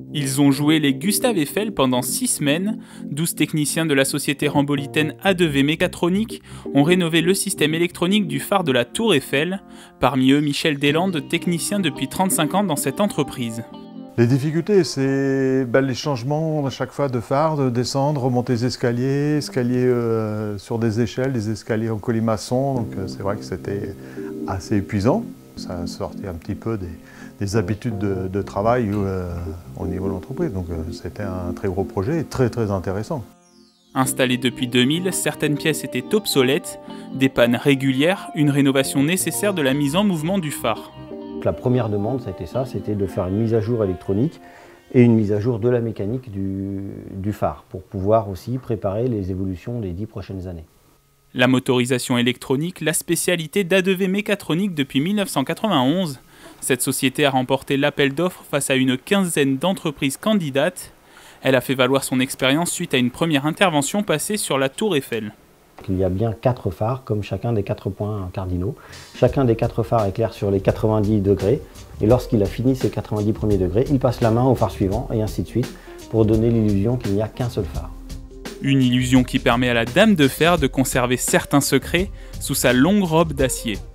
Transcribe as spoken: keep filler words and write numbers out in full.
Ils ont joué les Gustave Eiffel pendant six semaines. douze techniciens de la société rambolitaine A deux V Mécatronique ont rénové le système électronique du phare de la Tour Eiffel. Parmi eux, Michel Deslandes, technicien depuis trente-cinq ans dans cette entreprise. Les difficultés, c'est ben, les changements à chaque fois de phare, de descendre, remonter les escaliers, escaliers euh, sur des échelles, des escaliers en colimaçon. Donc euh, c'est vrai que c'était assez épuisant. Ça sortait un petit peu des, des habitudes de, de travail euh, au niveau de l'entreprise. Donc euh, c'était un très gros projet et très très intéressant. Installé depuis deux mille, certaines pièces étaient obsolètes, des pannes régulières, une rénovation nécessaire de la mise en mouvement du phare. La première demande, ça a été ça, c'était de faire une mise à jour électronique et une mise à jour de la mécanique du, du phare pour pouvoir aussi préparer les évolutions des dix prochaines années. La motorisation électronique, la spécialité d'A deux V Mécatronique depuis mille neuf cent quatre-vingt-onze. Cette société a remporté l'appel d'offres face à une quinzaine d'entreprises candidates. Elle a fait valoir son expérience suite à une première intervention passée sur la Tour Eiffel. Il y a bien quatre phares, comme chacun des quatre points cardinaux. Chacun des quatre phares éclaire sur les quatre-vingt-dix degrés. Et lorsqu'il a fini ses quatre-vingt-dix premiers degrés, il passe la main au phare suivant, et ainsi de suite, pour donner l'illusion qu'il n'y a qu'un seul phare. Une illusion qui permet à la Dame de Fer de conserver certains secrets sous sa longue robe d'acier.